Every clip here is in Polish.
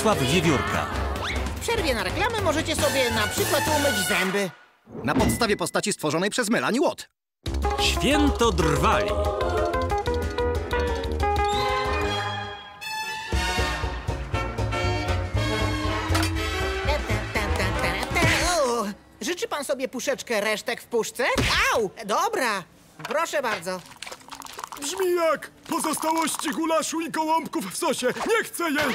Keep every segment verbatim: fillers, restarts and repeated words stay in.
Władysław Wiewiórka. W przerwie na reklamę możecie sobie na przykład umyć zęby. Na podstawie postaci stworzonej przez Melanie Watt. Święto Drwali. O, życzy pan sobie puszeczkę resztek w puszce? Au! Dobra, proszę bardzo. Brzmi jak pozostałości gulaszu i gołąbków w sosie. Nie chcę jej!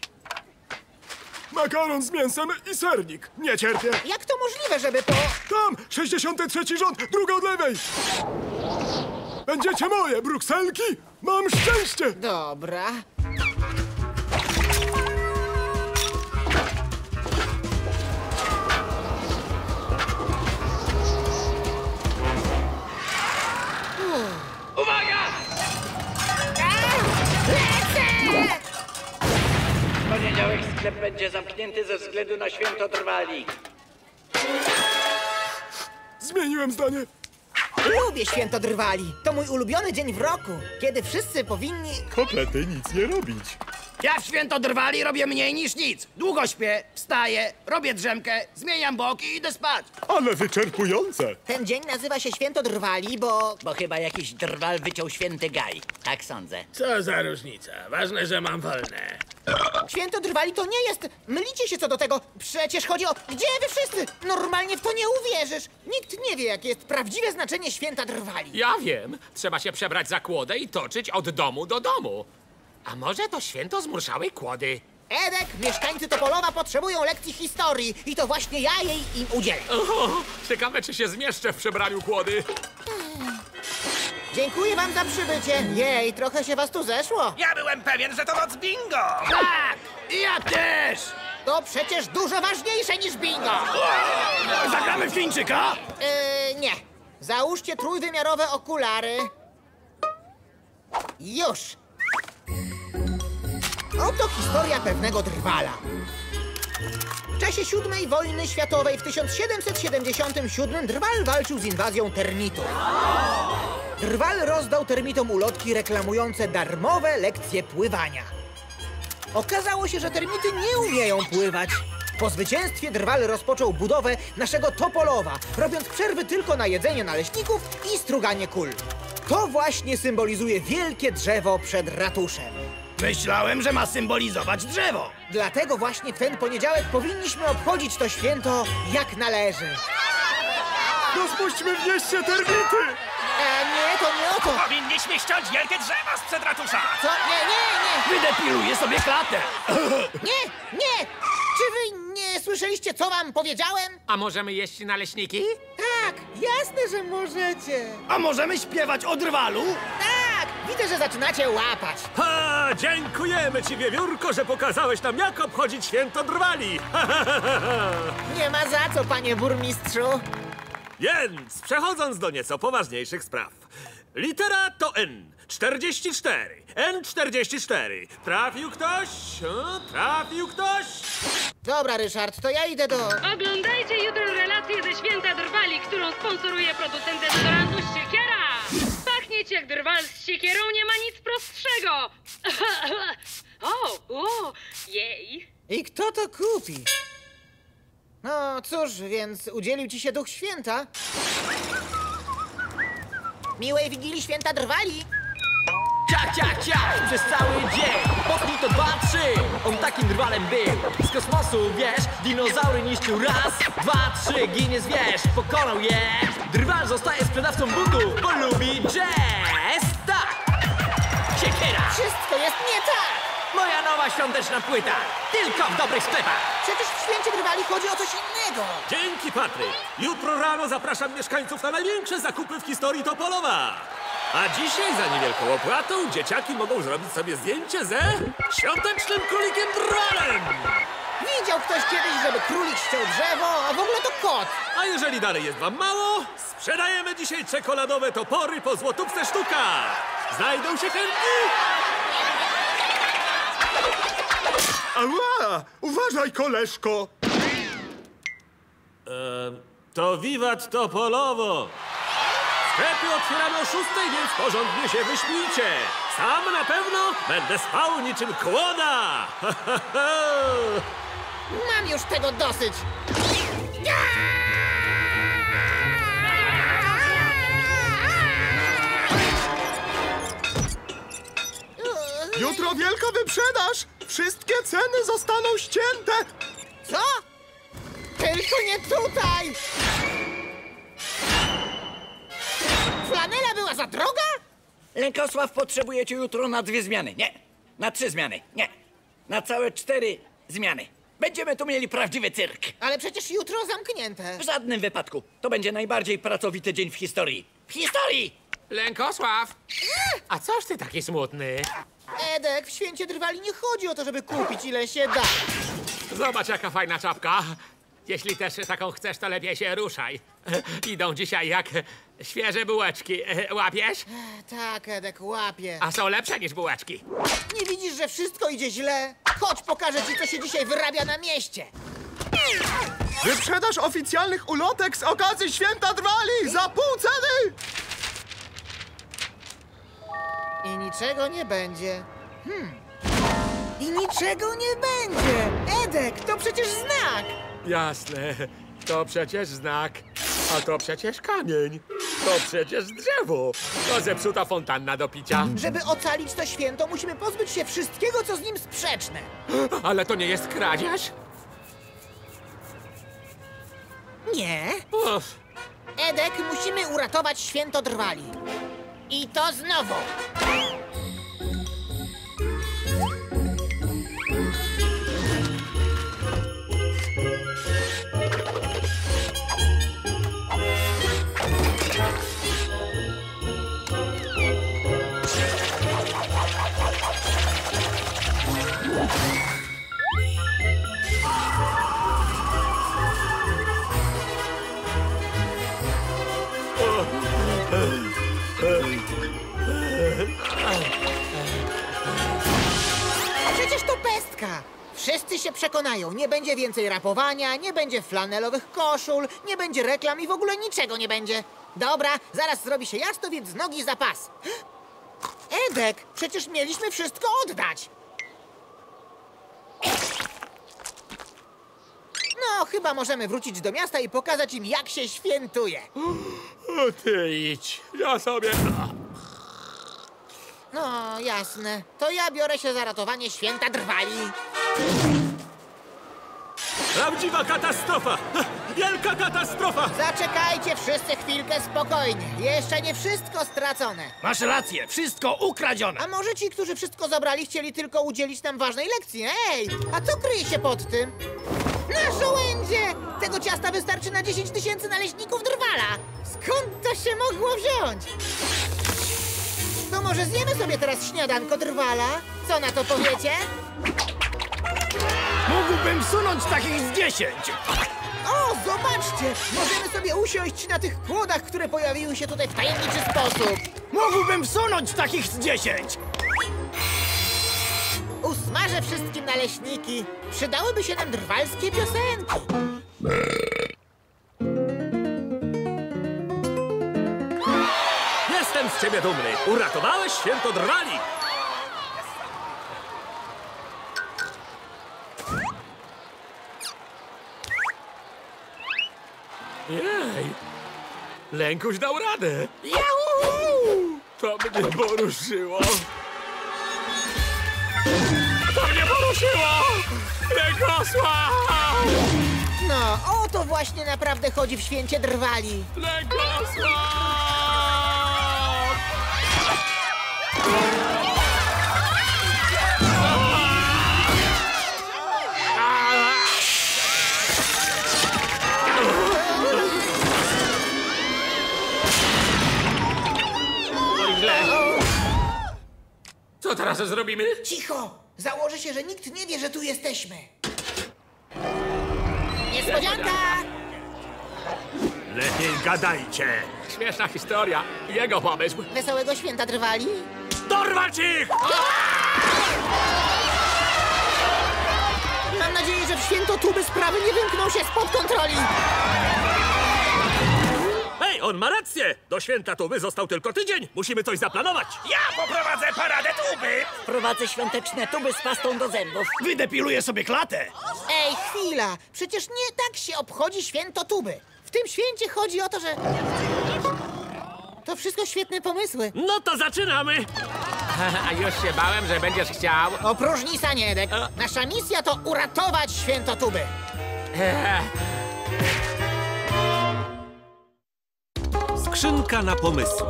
Makaron z mięsem i sernik. Nie cierpię. Jak to możliwe, żeby po... Tam! sześćdziesiąty trzeci rząd, druga od lewej! Będziecie moje, brukselki! Mam szczęście! Dobra. Uwaga! Lecę! W poniedziałek sklep będzie zamknięty ze względu na święto Drwali. Zmieniłem zdanie. Lubię święto Drwali. To mój ulubiony dzień w roku, kiedy wszyscy powinni... Kompletnie nic nie robić. Ja w święto Drwali robię mniej niż nic. Długo śpię, wstaję, robię drzemkę, zmieniam boki i idę spać. Ale wyczerpujące. Ten dzień nazywa się święto Drwali, bo... Bo chyba jakiś drwal wyciął święty gaj. Tak sądzę. Co za różnica. Ważne, że mam wolne. Święto Drwali to nie jest... Mylicie się co do tego. Przecież chodzi o... Gdzie wy wszyscy? Normalnie w to nie uwierzysz. Nikt nie wie, jakie jest prawdziwe znaczenie święta Drwali. Ja wiem. Trzeba się przebrać za kłodę i toczyć od domu do domu. A może to święto zmurszałej kłody? Edek, mieszkańcy Topolowa potrzebują lekcji historii i to właśnie ja jej im udzielę. O, ciekawe, czy się zmieszczę w przebraniu kłody. Dziękuję wam za przybycie. Jej, trochę się was tu zeszło. Ja byłem pewien, że to noc bingo. Tak, ja też. To przecież dużo ważniejsze niż bingo. Zagramy w Chińczyka? Yy, nie. Załóżcie trójwymiarowe okulary. Już. Oto historia pewnego drwala. W czasie siódmej wojny światowej w tysiąc siedemset siedemdziesiątym siódmym drwal walczył z inwazją termitów. Drwal rozdał termitom ulotki reklamujące darmowe lekcje pływania. Okazało się, że termity nie umieją pływać. Po zwycięstwie drwal rozpoczął budowę naszego Topolowa, robiąc przerwy tylko na jedzenie naleśników i struganie kul. To właśnie symbolizuje wielkie drzewo przed ratuszem. Myślałem, że ma symbolizować drzewo. Dlatego właśnie w ten poniedziałek powinniśmy obchodzić to święto jak należy. Rozpuśćmy w mieście termity! E, nie, to nie o to. Powinniśmy ściąć wielkie drzewa sprzed ratusza. Co? Nie, nie, Wydepiluję sobie klatę. nie. Nie, nie. Czy wy nie słyszeliście, co wam powiedziałem? A możemy jeść naleśniki? Tak, jasne, że możecie. A możemy śpiewać o drwalu? Tak, widzę, że zaczynacie łapać. Ha, dziękujemy ci, Wiewiórko, że pokazałeś nam, jak obchodzić święto Drwali. Nie ma za co, panie burmistrzu. Więc, przechodząc do nieco poważniejszych spraw. Litera to N. czterdzieści cztery. N czterdzieści cztery. Trafił ktoś? O, trafił ktoś? Dobra, Ryszard, to ja idę do... Oglądajcie jutro relację ze święta Drwali, którą sponsoruje producent dezodorantu Siekiera. Pachniecie jak drwal z siekierą, nie ma nic prostszego. O, o, jej. I kto to kupi? No cóż, więc udzielił ci się Duch Święta. Miłej Wigilii Święta Drwali. Ciach, ciach, ciach, przez cały dzień. Popnij to dwa, trzy. On takim drwalem był. Z kosmosu, wiesz, dinozaury niszczył raz, dwa, trzy. Ginie zwierz, pokonał je. Drwal zostaje sprzedawcą butów, bo lubi jazz. Tak! Siekiera! Wszystko jest nie tak. Moja nowa świąteczna płyta. Tylko w dobrych sklepach. Przecież w święcie Drwali chodzi o coś innego. Dzięki, Patryk. Jutro rano zapraszam mieszkańców na największe zakupy w historii Topolowa. A dzisiaj za niewielką opłatą dzieciaki mogą zrobić sobie zdjęcie ze świątecznym królikiem Drwalem. Widział ktoś kiedyś, żeby królik ściął drzewo, a w ogóle to kot. A jeżeli dalej jest wam mało, sprzedajemy dzisiaj czekoladowe topory po złotówce sztuka. Znajdą się chętni? Ała! Uważaj, koleżko! Eee, to wiwat Topolowo. Sklepy otwieramy o szóstej, więc porządnie się wyśpijcie. Sam na pewno będę spał niczym kłoda. Mam już tego dosyć. Jutro wielka wyprzedaż! Wszystkie ceny zostaną ścięte! Co? Tylko nie tutaj! Flanela była za droga? Lękosław, potrzebujecie jutro na dwie zmiany. Nie, na trzy zmiany. Nie, na całe cztery zmiany. Będziemy tu mieli prawdziwy cyrk. Ale przecież jutro zamknięte. W żadnym wypadku. To będzie najbardziej pracowity dzień w historii. W historii! Lękosław! A coż ty taki smutny? Edek, w święcie drwali nie chodzi o to, żeby kupić ile się da. Zobacz, jaka fajna czapka. Jeśli też taką chcesz, to lepiej się ruszaj. Idą dzisiaj jak świeże bułeczki. Łapiesz? Tak, Edek, łapię. A są lepsze niż bułeczki. Nie widzisz, że wszystko idzie źle? Chodź, pokażę ci, co się dzisiaj wyrabia na mieście. Wyprzedaż oficjalnych ulotek z okazji Święta Drwali za pół ceny! I niczego nie będzie. Hmm. I niczego nie będzie! Edek, to przecież znak! Jasne. To przecież znak. A to przecież kamień. To przecież drzewo. To zepsuta fontanna do picia. Żeby ocalić to święto, musimy pozbyć się wszystkiego, co z nim sprzeczne. Ale to nie jest kradzież? Nie. Uff. Edek, musimy uratować święto drwali. I to znowu. Przecież to pestka! Wszyscy się przekonają, nie będzie więcej rapowania, nie będzie flanelowych koszul, nie będzie reklam i w ogóle niczego nie będzie. Dobra, zaraz zrobi się jasno, więc nogi za pas. Edek, przecież mieliśmy wszystko oddać. No, chyba możemy wrócić do miasta i pokazać im, jak się świętuje. O, ty idź. Ja sobie... No, jasne. To ja biorę się za ratowanie święta drwali. Prawdziwa katastrofa! Wielka katastrofa! Zaczekajcie wszyscy chwilkę spokojnie. Jeszcze nie wszystko stracone. Masz rację, wszystko ukradzione. A może ci, którzy wszystko zabrali, chcieli tylko udzielić nam ważnej lekcji? Ej, a co kryje się pod tym? Na żołędzie! Tego ciasta wystarczy na dziesięć tysięcy naleśników drwala. Skąd to się mogło wziąć? To może zjemy sobie teraz śniadanko drwala? Co na to powiecie? Mógłbym wsunąć takich z dziesięć. O, zobaczcie! Możemy sobie usiąść na tych kłodach, które pojawiły się tutaj w tajemniczy sposób. Mógłbym wsunąć takich z dziesięć. Usmażę wszystkim naleśniki. Przydałyby się nam drwalskie piosenki. Jestem z ciebie dumny. Uratowałeś święto drwali. Jej. Lękuś dał radę. Jau! To mnie poruszyło. To mnie poruszyło! Lękosław! No, o to właśnie naprawdę chodzi w święcie drwali. Lękosław! Co teraz zrobimy? Cicho! Założę się, że nikt nie wie, że tu jesteśmy. Niespodzianka! Lepiej gadajcie. Śmieszna historia. Jego pomysł. Wesołego święta drwali? Dorwać ich! Mam nadzieję, że w święto tuby sprawy nie wymkną się spod kontroli. Hej, on ma rację. Do święta Tuby został tylko tydzień. Musimy coś zaplanować. Ja poprowadzę paradę tuby! Prowadzę świąteczne tuby z pastą do zębów. Wydepiluję sobie klatę. Ej, chwila! Przecież nie tak się obchodzi święto tuby. W tym święcie chodzi o to, że... To wszystko świetne pomysły. No to zaczynamy. A już się bałem, że będziesz chciał. Opróżnij saniedek. Nasza misja to uratować święto tuby. Skrzynka na pomysły.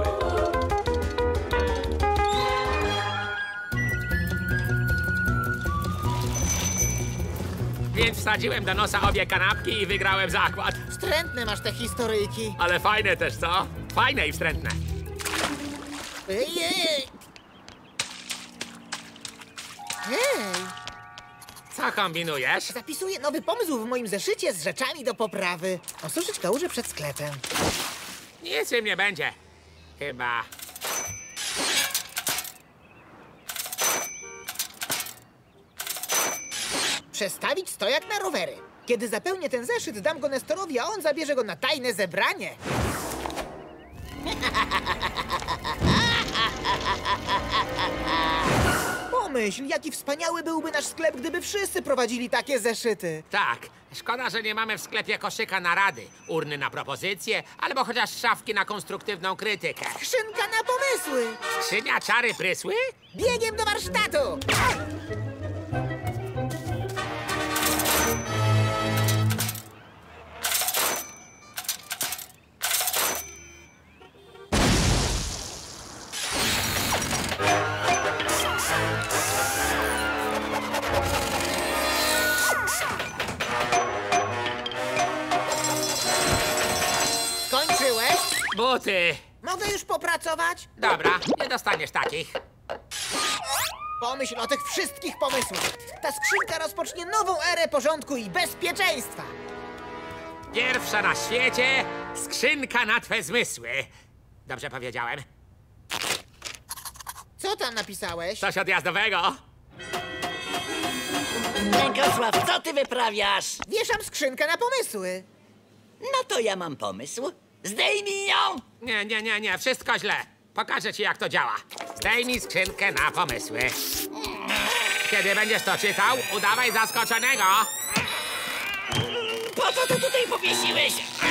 Więc wsadziłem do nosa obie kanapki i wygrałem zakład. Wstrętne masz te historyjki. Ale fajne też, co? Fajne i wstrętne. Ej, ej. Hej, Co kombinujesz? zapisuję nowy pomysł w moim zeszycie z rzeczami do poprawy. Osuszyć kałużę przed sklepem. Nic im nie będzie. Chyba. Przestawić stojak na rowery. Kiedy zapełnię ten zeszyt, dam go Nestorowi, a on zabierze go na tajne zebranie. Pomyśl, jaki wspaniały byłby nasz sklep, gdyby wszyscy prowadzili takie zeszyty. Tak. Szkoda, że nie mamy w sklepie koszyka na rady, urny na propozycje, albo chociaż szafki na konstruktywną krytykę. Skrzynka na pomysły. Skrzynia czary prysły? Biegiem do warsztatu. Skończyłeś? Buty. Mogę już popracować? Dobra, nie dostaniesz takich. Pomyśl o tych wszystkich pomysłach. Ta skrzynka rozpocznie nową erę porządku i bezpieczeństwa. Pierwsza na świecie skrzynka na twe zmysły. Dobrze powiedziałem? Co tam napisałeś? Coś odjazdowego? Lękosław, co ty wyprawiasz? Wieszam skrzynkę na pomysły. No to ja mam pomysł. Zdejmij ją! Nie, nie, nie, nie, wszystko źle. Pokażę ci, jak to działa. Zdejmij skrzynkę na pomysły. Kiedy będziesz to czytał, udawaj zaskoczonego. Po co to tutaj powiesiłeś?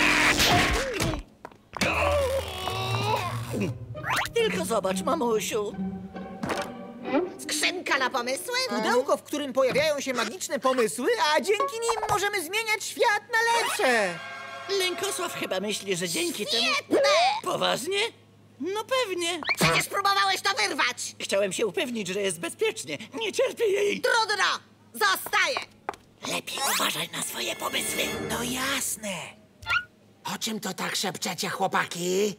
Tylko zobacz, mamusiu. Skrzynka na pomysły? Pudełko, w którym pojawiają się magiczne pomysły, a dzięki nim możemy zmieniać świat na lepsze. Lękosław chyba myśli, że dzięki temu... Świetne! Poważnie? No pewnie. Przecież próbowałeś to wyrwać. Chciałem się upewnić, że jest bezpiecznie. Nie cierpię jej. Trudno. Zostaje. Lepiej uważaj na swoje pomysły. No jasne. O czym to tak szepczecie, chłopaki?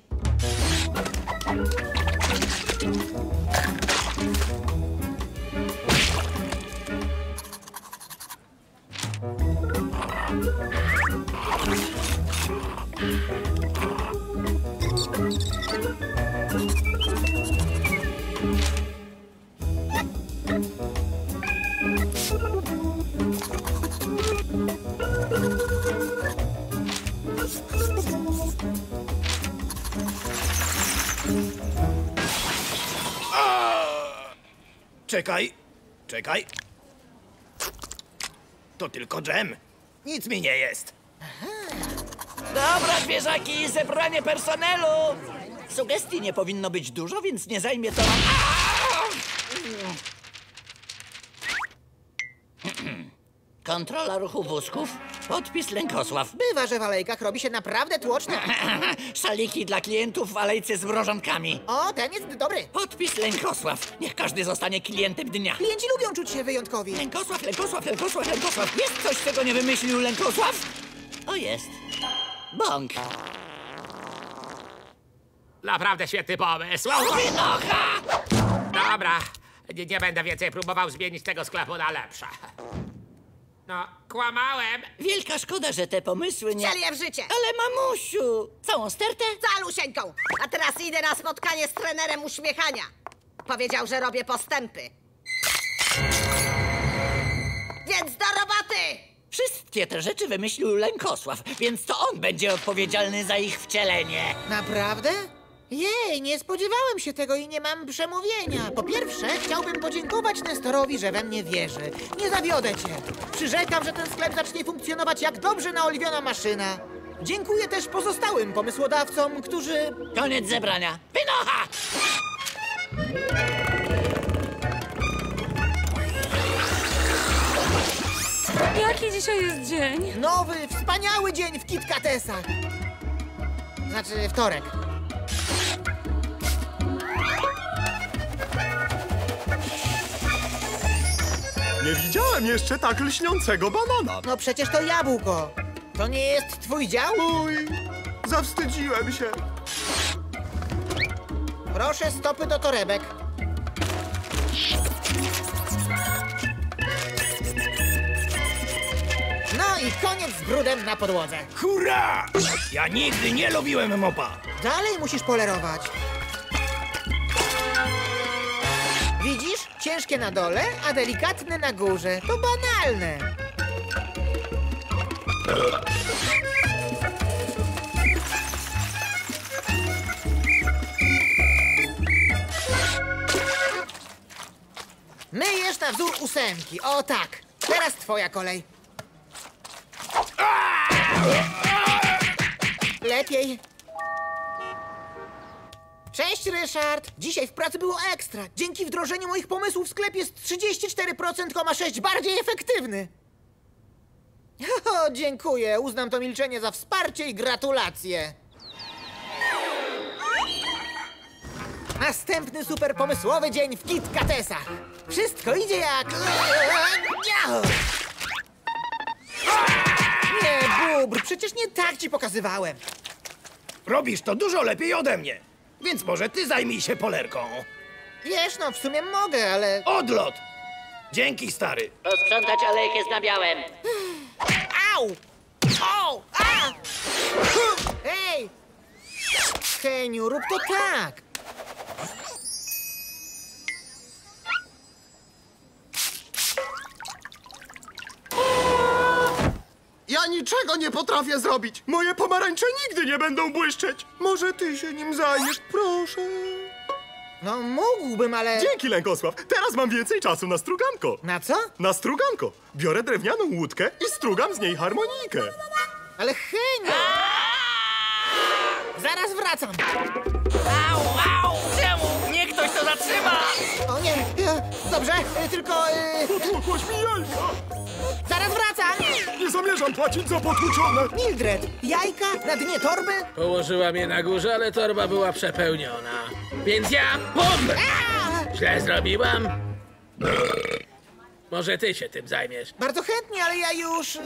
Czekaj, czekaj. To tylko dżem. Nic mi nie jest. Dobra, zwierzaki, zebranie personelu. Sugestii nie powinno być dużo, więc nie zajmie to... Kontrola ruchu wózków. Podpis Lękosław. Bywa, że w alejkach robi się naprawdę tłoczno. Szaliki dla klientów w alejce z mrożonkami. O, ten jest dobry. Podpis Lękosław. Niech każdy zostanie klientem dnia. Klienci lubią czuć się wyjątkowi. Lękosław, Lękosław, Lękosław, Lękosław. Jest coś, czego nie wymyślił Lękosław? O, jest. Bąk. Naprawdę świetny pomysł. Wynocha! Dobra, nie, nie będę więcej próbował zmienić tego sklepu na lepsze. No, kłamałem. Wielka szkoda, że te pomysły nie... Celię w życie. Ale mamusiu! Całą stertę? Calusieńką. A teraz idę na spotkanie z trenerem uśmiechania. Powiedział, że robię postępy. Więc do roboty! Wszystkie te rzeczy wymyślił Lękosław, więc to on będzie odpowiedzialny za ich wcielenie. Naprawdę? Jej, nie spodziewałem się tego i nie mam przemówienia. Po pierwsze, chciałbym podziękować Nestorowi, że we mnie wierzy. Nie zawiodę cię. Przyrzekam, że ten sklep zacznie funkcjonować jak dobrze naoliwiona maszyna. Dziękuję też pozostałym pomysłodawcom, którzy... Koniec zebrania. Wynocha! Jaki dzisiaj jest dzień? Nowy, wspaniały dzień w KitKatesach. Znaczy, wtorek. Nie widziałem jeszcze tak lśniącego banana. No przecież to jabłko. To nie jest twój dział? Oj, zawstydziłem się. Proszę stopy do torebek. No i koniec z brudem na podłodze. Hurra! Ja nigdy nie lubiłem mopa. Dalej musisz polerować. Widzisz? Ciężkie na dole, a delikatne na górze. To banalne. Myjesz na wzór ósemki. O tak. Teraz twoja kolej. Lepiej. Cześć, Ryszard. Dzisiaj w pracy było ekstra. Dzięki wdrożeniu moich pomysłów sklep jest trzydzieści cztery przecinek sześć bardziej efektywny. O, dziękuję. Uznam to milczenie za wsparcie i gratulacje. Następny super pomysłowy dzień w KitKatesach. Wszystko idzie jak... Nie, Bubr, przecież nie tak ci pokazywałem. Robisz to dużo lepiej ode mnie. Więc może ty zajmij się polerką. Wiesz, no w sumie mogę, ale... Odlot! Dzięki, stary. Posprzątać alejkę z nabiałem. Au! O! A! Hej! Heniu, rób to tak. Ja niczego nie potrafię zrobić. Moje pomarańcze nigdy nie będą błyszczeć. Może ty się nim zajmiesz, proszę. No mógłbym, ale... Dzięki, Lękosław. Teraz mam więcej czasu na struganko. Na co? Na struganko. Biorę drewnianą łódkę i strugam z niej harmonijkę. Ale Heniu! Zaraz wracam. Au, au! Czemu? Niech ktoś to zatrzyma! O nie, e, dobrze, e, tylko... E, Potłukłaś mi jajka. zaraz wracam! Nie zamierzam płacić za potłuczone. Mildred, jajka na dnie torby? Położyłam je na górze, ale torba była przepełniona. Więc ja... Bum! Źle zrobiłam? Może ty się tym zajmiesz. Bardzo chętnie, ale ja już...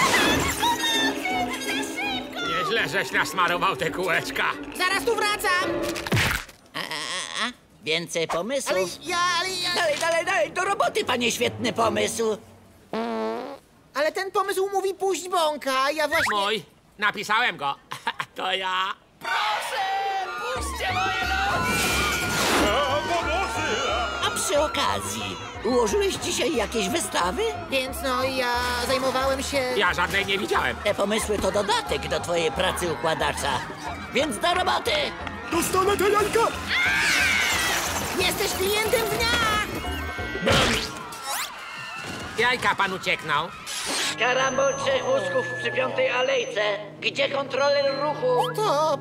Nieźle, żeś nasmarował te kółeczka. Zaraz tu wracam! A, a, a. Więcej pomysłów. Ale ja, ale ja... Dalej, dalej, dalej, do roboty, panie świetny pomysł. Ale ten pomysł mówi puść bąka, a ja właśnie... Mój. Napisałem go. To ja. Proszę, puśćcie moje nogi! A przy okazji, ułożyłeś dzisiaj jakieś wystawy? Więc no, ja zajmowałem się... Ja żadnej nie widziałem. Te pomysły to dodatek do twojej pracy układacza. Więc do roboty! Dostanę te jajka. Jesteś klientem dnia! Jajka pan ucieknął. Karambol trzech wózków przy piątej alejce. Gdzie kontroler ruchu? Stop!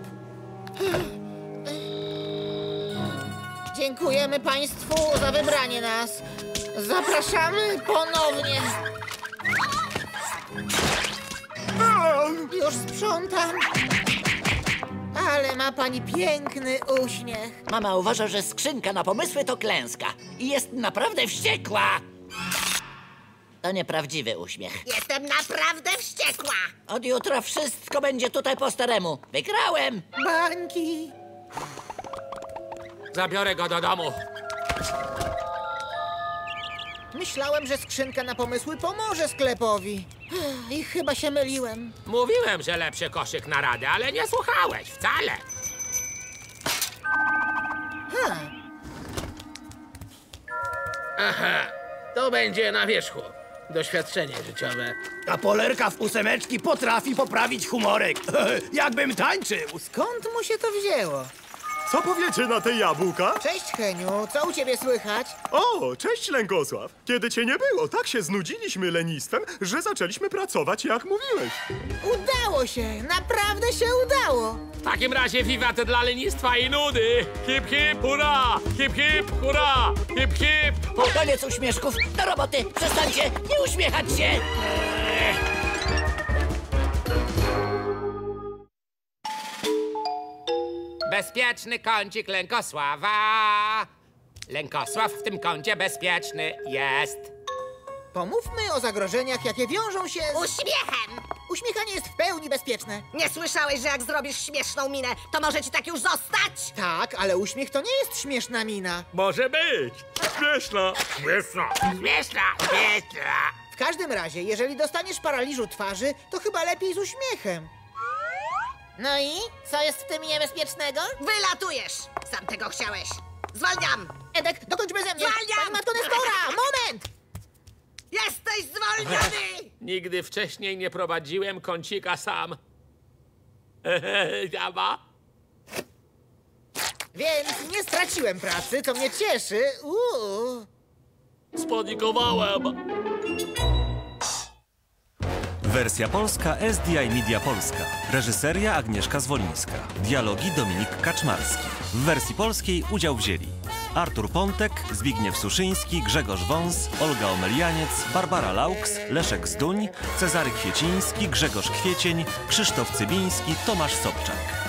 Dziękujemy państwu za wybranie nas. Zapraszamy ponownie. Już sprzątam. Ale ma pani piękny uśmiech. Mama uważa, że skrzynka na pomysły to klęska. I jest naprawdę wściekła. To nieprawdziwy uśmiech. Jestem naprawdę wściekła. Od jutra wszystko będzie tutaj po staremu. Wygrałem! Bańki. Zabiorę go do domu. Myślałem, że skrzynka na pomysły pomoże sklepowi. I chyba się myliłem. Mówiłem, że lepszy koszyk na radę, ale nie słuchałeś wcale. Ha. Aha, to będzie na wierzchu. Doświadczenie życiowe. Ta polerka w ósemeczki potrafi poprawić humorek. Jakbym tańczył. Skąd mu się to wzięło? Co powiecie na te jabłka? Cześć, Heniu, co u ciebie słychać? O, cześć Lękosław. Kiedy cię nie było, tak się znudziliśmy lenistwem, że zaczęliśmy pracować jak mówiłeś. Udało się, naprawdę się udało. W takim razie wiwat dla lenistwa i nudy! Hip hip hurra! Hip hip hurra! Hip hip! Koniec uśmieszków, do roboty! Przestańcie nie uśmiechać się! Bezpieczny kącik Lękosława! Lękosław w tym kącie bezpieczny jest. Pomówmy o zagrożeniach, jakie wiążą się z... Uśmiechem! Uśmiechanie jest w pełni bezpieczne. Nie słyszałeś, że jak zrobisz śmieszną minę, to może ci tak już zostać? Tak, ale uśmiech to nie jest śmieszna mina. Może być. Śmieszna. Śmieszna. Śmieszna! Śmieszna! W każdym razie, jeżeli dostaniesz paraliżu twarzy, to chyba lepiej z uśmiechem. No i? Co jest w tym niebezpiecznego? Wylatujesz! Sam tego chciałeś. Zwalniam! Edek, dokończ beze mnie! Zwalniam! Pani matko Nestora, moment! Jesteś zwolniony! Nigdy wcześniej nie prowadziłem kącika sam. Jaba? Więc nie straciłem pracy, co mnie cieszy. Uuu. Spanikowałem. Wersja polska S D I Media Polska. Reżyseria Agnieszka Zwolińska. Dialogi Dominik Kaczmarski. W wersji polskiej udział wzięli Artur Pontek, Zbigniew Suszyński, Grzegorz Wąs, Olga Omelianiec, Barbara Laux, Leszek Zduń, Cezary Kwieciński, Grzegorz Kwiecień, Krzysztof Cybiński, Tomasz Sobczak.